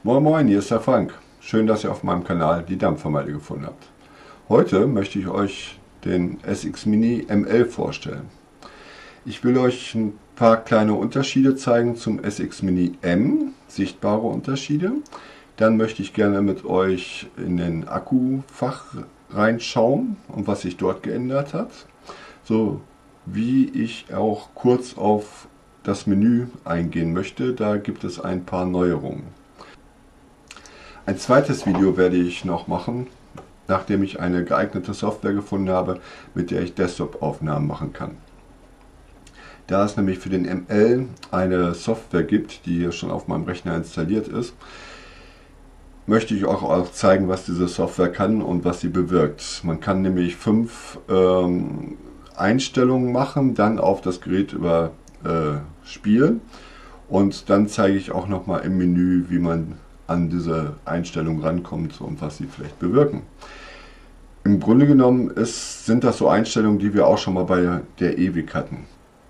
Moin Moin, hier ist der Frank. Schön, dass ihr auf meinem Kanal die Dampfvermeide gefunden habt. Heute möchte ich euch den SX Mini ML vorstellen. Ich will euch ein paar kleine Unterschiede zeigen zum SX Mini M, sichtbare Unterschiede. Dann möchte ich gerne mit euch in den Akkufach reinschauen und was sich dort geändert hat. So wie ich auch kurz auf das Menü eingehen möchte, da gibt es ein paar Neuerungen. Ein zweites Video werde ich noch machen, nachdem ich eine geeignete Software gefunden habe, mit der ich Desktop-Aufnahmen machen kann. Da es nämlich für den ML eine Software gibt, die hier schon auf meinem Rechner installiert ist, möchte ich auch zeigen, was diese Software kann und was sie bewirkt. Man kann nämlich 5 Einstellungen machen, dann auf das Gerät überspielen und dann zeige ich auch noch mal im Menü, wie man an diese Einstellung rankommt und was sie vielleicht bewirken. Im Grunde genommen sind das so Einstellungen, die wir auch schon mal bei der Ewig hatten.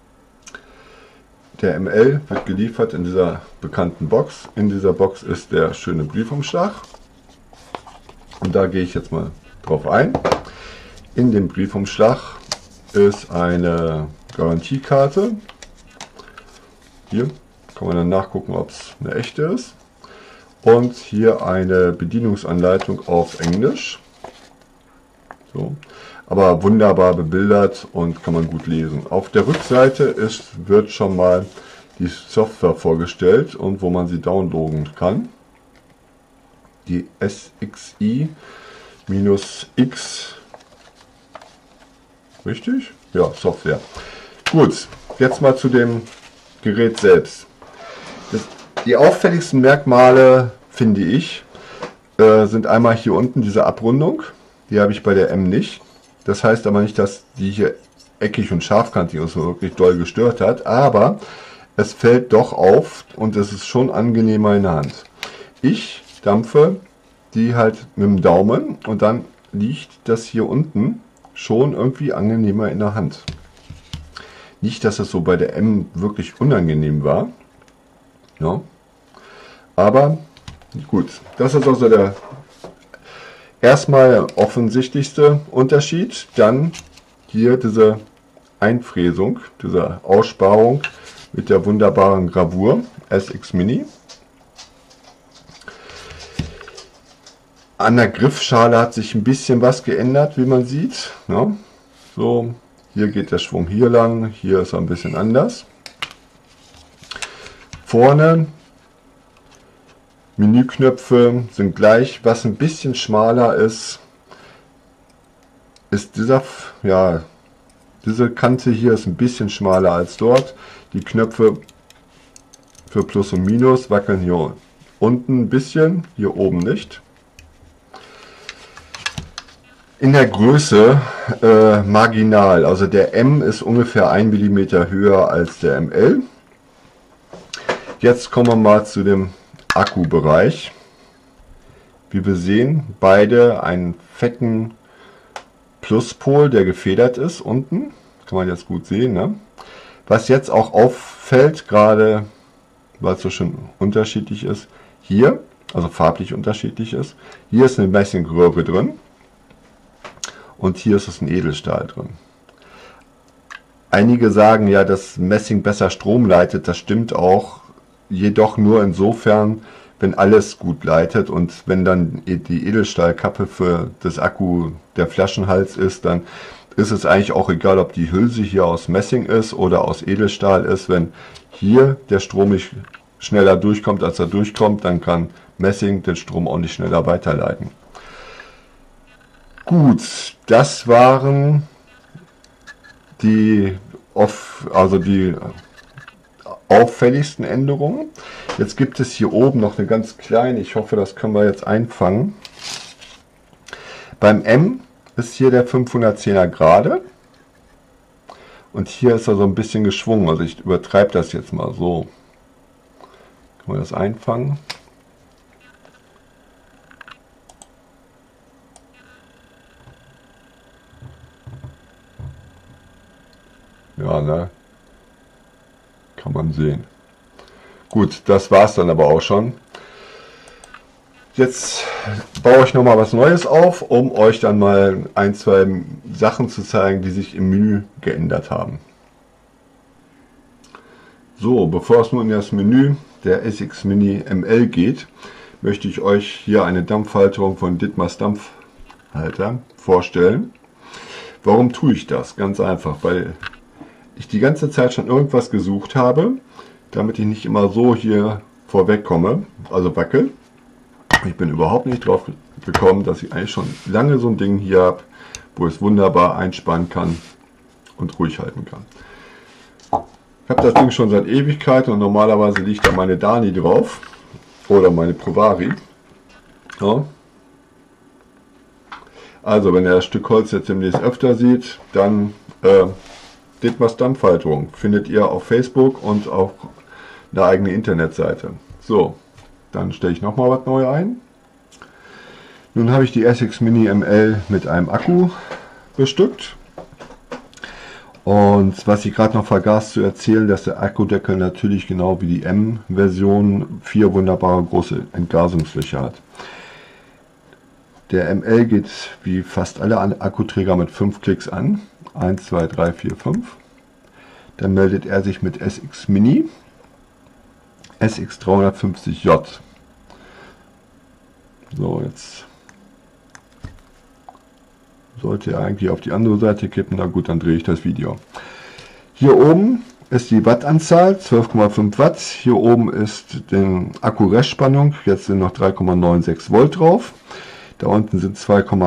Der ML wird geliefert in dieser bekannten Box. In dieser Box ist der schöne Briefumschlag. Und da gehe ich jetzt mal drauf ein. In dem Briefumschlag ist eine Garantiekarte. Hier kann man dann nachgucken, ob es eine echte ist. Und hier eine Bedienungsanleitung auf Englisch. So. Aber wunderbar bebildert und kann man gut lesen. Auf der Rückseite wird schon mal die Software vorgestellt und wo man sie downloaden kann. Die SXI-X. Richtig? Ja, Software. Gut, jetzt mal zu dem Gerät selbst. Die auffälligsten Merkmale, finde ich, sind einmal hier unten diese Abrundung. Die habe ich bei der M nicht. Das heißt aber nicht, dass die hier eckig und scharfkantig uns wirklich doll gestört hat. Aber es fällt doch auf und es ist schon angenehmer in der Hand. Ich dampfe die halt mit dem Daumen und dann liegt das hier unten schon irgendwie angenehmer in der Hand. Nicht, dass es so bei der M wirklich unangenehm war. Ja. Aber gut, das ist also der erstmal offensichtlichste Unterschied. Dann hier diese Einfräsung, diese Aussparung mit der wunderbaren Gravur SX Mini. An der Griffschale hat sich ein bisschen was geändert, wie man sieht. Ja, so, hier geht der Schwung hier lang, hier ist er ein bisschen anders. Vorne Menüknöpfe sind gleich. Was ein bisschen schmaler ist, ist diese Kante hier ist ein bisschen schmaler als dort. Die Knöpfe für Plus und Minus wackeln hier unten ein bisschen, hier oben nicht. In der Größe marginal, also der M ist ungefähr 1 mm höher als der ML. Jetzt kommen wir mal zu dem Akkubereich. Wie wir sehen, beide einen fetten Pluspol, der gefedert ist unten. Kann man jetzt gut sehen. Ne? Was jetzt auch auffällt, gerade weil es so schön unterschiedlich ist, hier, also farblich unterschiedlich ist, hier ist eine Messingröhre drin und hier ist es ein Edelstahl drin. Einige sagen ja, dass Messing besser Strom leitet, das stimmt auch. Jedoch nur insofern, wenn alles gut leitet und wenn dann die Edelstahlkappe für das Akku der Flaschenhals ist, dann ist es eigentlich auch egal, ob die Hülse hier aus Messing ist oder aus Edelstahl ist. Wenn hier der Strom nicht schneller durchkommt, als er durchkommt, dann kann Messing den Strom auch nicht schneller weiterleiten. Gut, das waren die auffälligsten Änderungen. Jetzt gibt es hier oben noch eine ganz kleine, ich hoffe, das können wir jetzt einfangen. Beim M ist hier der 510er gerade und hier ist er so ein bisschen geschwungen, also ich übertreibe das jetzt mal so. Können wir das einfangen? Ja, ne? Kann man sehen. Gut, das war es dann aber auch schon. Jetzt baue ich nochmal was Neues auf, um euch dann mal ein, zwei Sachen zu zeigen, die sich im Menü geändert haben. So, bevor es nun in das Menü der SX Mini ML geht, möchte ich euch hier eine Dampfhalterung von Dittmars Dampfhalter vorstellen. Warum tue ich das? Ganz einfach, weil ich die ganze Zeit schon irgendwas gesucht habe, damit ich nicht immer so hier vorweg komme, also wackel. Ich bin überhaupt nicht drauf gekommen, dass ich eigentlich schon lange so ein Ding hier habe, wo ich es wunderbar einspannen kann und ruhig halten kann. Ich habe das Ding schon seit Ewigkeiten und normalerweise liegt da meine Dani drauf oder meine Provari. Ja. Also wenn ihr das Stück Holz jetzt demnächst öfter sieht, dann Dittmars Dampfhalterung findet ihr auf Facebook und auf eine eigene Internetseite. So, dann stelle ich nochmal was Neues ein. Nun habe ich die SX Mini ML mit einem Akku bestückt. Und was ich gerade noch vergaß zu erzählen, dass der Akkudeckel natürlich genau wie die M-Version 4 wunderbare große Entgasungslöcher hat. Der ML geht wie fast alle Akkuträger mit 5 Klicks an. 1, 2, 3, 4, 5. Dann meldet er sich mit SX Mini, SX 350J. So, jetzt sollte er eigentlich auf die andere Seite kippen. Na gut, dann drehe ich das Video. Hier oben ist die Wattanzahl, 12,5 Watt. Hier oben ist die Akku-Restspannung. Jetzt sind noch 3,96 Volt drauf. Da unten sind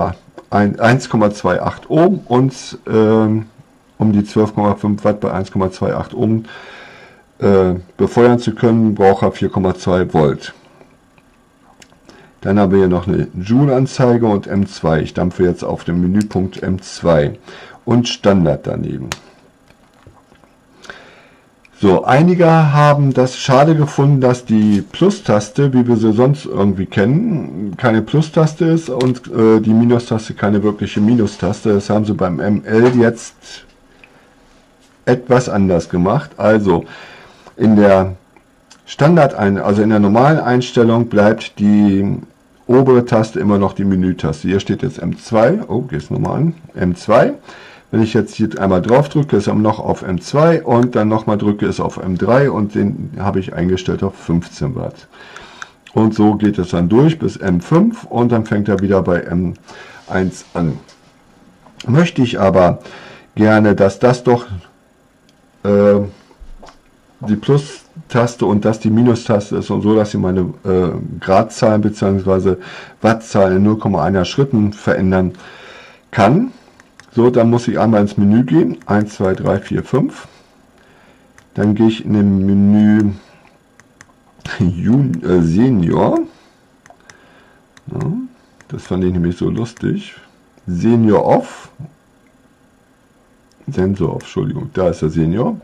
1,28 Ohm und um die 12,5 Watt bei 1,28 Ohm befeuern zu können, braucht er 4,2 Volt. Dann haben wir hier noch eine Joule-Anzeige und M2. Ich dampfe jetzt auf den Menüpunkt M2 und Standard daneben. So, einige haben das schade gefunden, dass die Plus-Taste, wie wir sie sonst irgendwie kennen, keine Plus-Taste ist und die Minus-Taste keine wirkliche Minus-Taste. Das haben sie beim ML jetzt etwas anders gemacht. Also in der also in der normalen Einstellung bleibt die obere Taste immer noch die Menütaste. Hier steht jetzt M2. Oh, geht es nochmal an. M2. Wenn ich jetzt hier einmal drauf drücke, ist er noch auf M2 und dann nochmal drücke, ist auf M3 und den habe ich eingestellt auf 15 Watt. Und so geht es dann durch bis M5 und dann fängt er wieder bei M1 an. Möchte ich aber gerne, dass das doch die Plus-Taste und das die Minus-Taste ist und so, dass ich meine Gradzahlen bzw. Wattzahlen in 0,1er Schritten verändern kann. So, dann muss ich einmal ins Menü gehen. 1, 2, 3, 4, 5. Dann gehe ich in den Menü Senior. Ja, das fand ich nämlich so lustig. Senior Off. Sensor Off, Entschuldigung, da ist der Senior.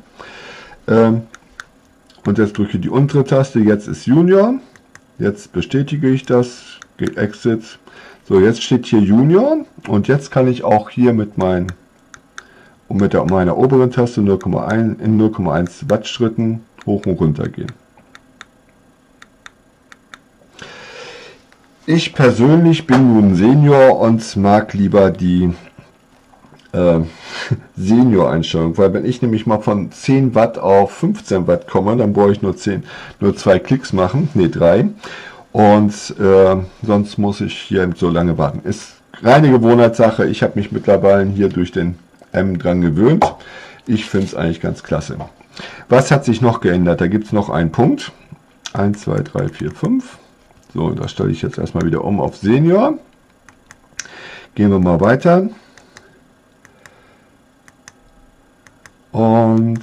Und jetzt drücke ich die untere Taste. Jetzt ist Junior. Jetzt bestätige ich das. Exit. So, jetzt steht hier Junior und jetzt kann ich auch hier mit meiner oberen Taste 0,1 in 0,1 Watt Schritten hoch und runter gehen. Ich persönlich bin nun Senior und mag lieber die Senior-Einstellung, weil wenn ich nämlich mal von 10 Watt auf 15 Watt komme, dann brauche ich nur 2 Klicks machen, ne 3. Und sonst muss ich hier so lange warten. Ist reine Gewohnheitssache. Ich habe mich mittlerweile hier durch den M dran gewöhnt. Ich finde es eigentlich ganz klasse. Was hat sich noch geändert? Da gibt es noch einen Punkt. 1, 2, 3, 4, 5. So, da stelle ich jetzt erstmal wieder um auf Senior. Gehen wir mal weiter. Und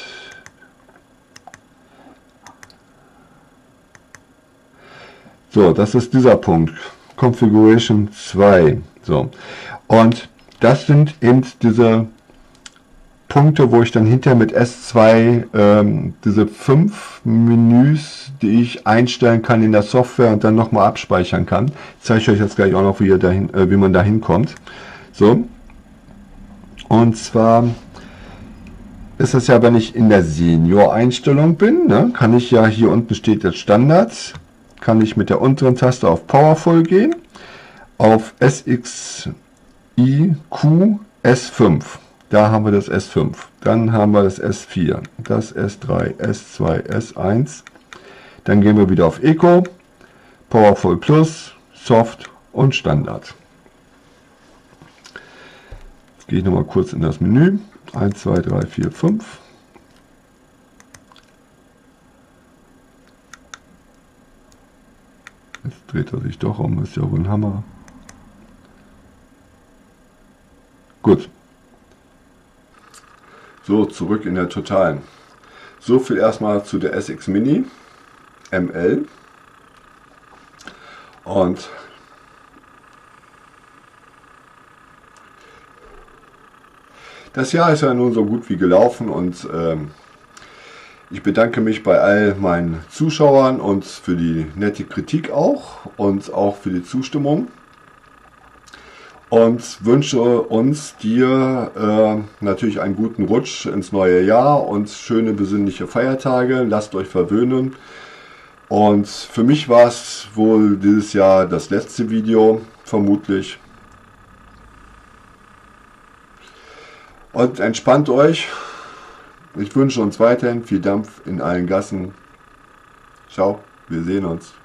so, das ist dieser Punkt. Configuration 2. So. Und das sind eben diese Punkte, wo ich dann hinterher mit S2 diese 5 Menüs, die ich einstellen kann in der Software und dann nochmal abspeichern kann. Ich zeige euch jetzt gleich auch noch, wie man da hinkommt. So. Und zwar ist es ja, wenn ich in der Senior-Einstellung bin, ne, kann ich ja, hier unten steht jetzt Standard, kann ich mit der unteren Taste auf Powerful gehen, auf SXIQ S5. Da haben wir das S5. Dann haben wir das S4, das S3, S2, S1. Dann gehen wir wieder auf Eco, Powerful Plus, Soft und Standard. Jetzt gehe ich nochmal kurz in das Menü. 1, 2, 3, 4, 5. Jetzt dreht er sich doch um, ist ja wohl ein Hammer. Gut. So, zurück in der Totalen. So viel erstmal zu der SX Mini ML. Und das Jahr ist ja nun so gut wie gelaufen und ich bedanke mich bei all meinen Zuschauern und für die nette Kritik auch und auch für die Zustimmung. Und wünsche uns, dir natürlich einen guten Rutsch ins neue Jahr und schöne besinnliche Feiertage. Lasst euch verwöhnen. Und für mich war es wohl dieses Jahr das letzte Video, vermutlich. Und entspannt euch. Ich wünsche uns weiterhin viel Dampf in allen Gassen. Ciao, wir sehen uns.